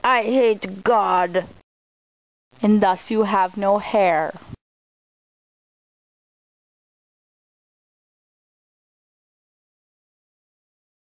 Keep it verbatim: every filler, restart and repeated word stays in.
I hate God. And thus you have no hair.